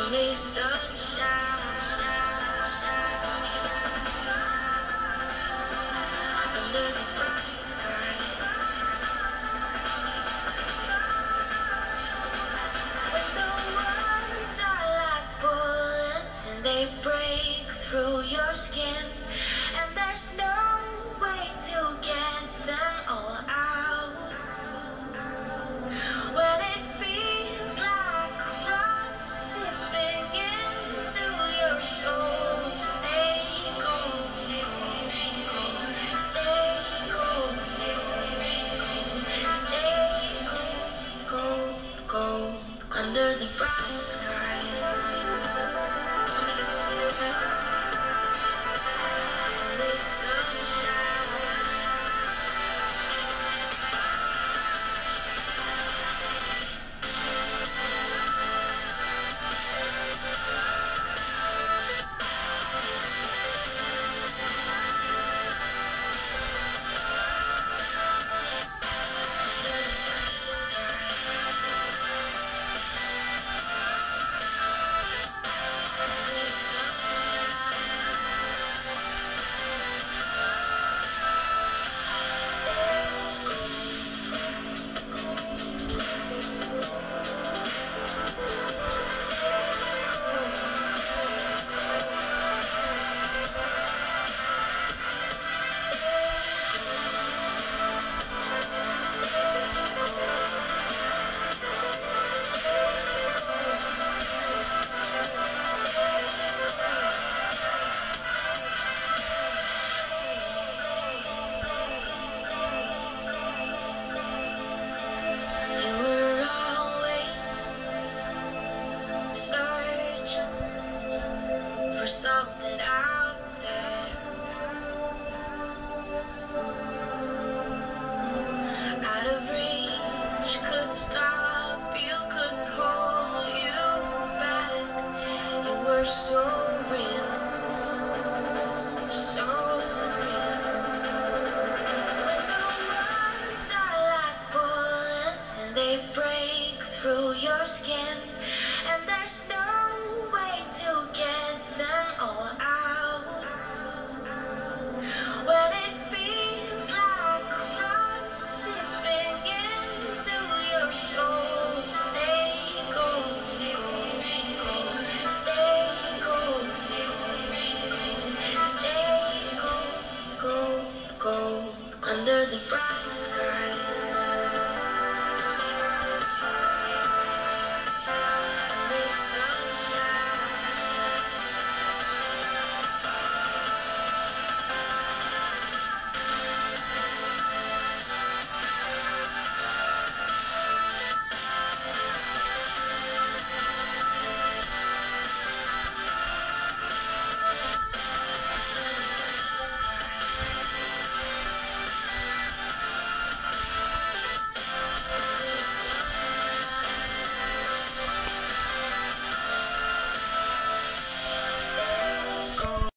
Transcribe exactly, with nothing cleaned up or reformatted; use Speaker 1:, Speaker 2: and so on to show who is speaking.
Speaker 1: Only sunshine under the bright skies. When the words are like bullets and they break through your skin, and there's no way to get them all out. When it feels like rust sipping into your soul, stay cold, stay cold, stay cold, cold, cold, under the bright skies. Only sunshine. You were always searching for something out there, out of reach, couldn't stop you, couldn't hold you back. You were so real, so real. When the words are like bullets and they break through your skin, and there's no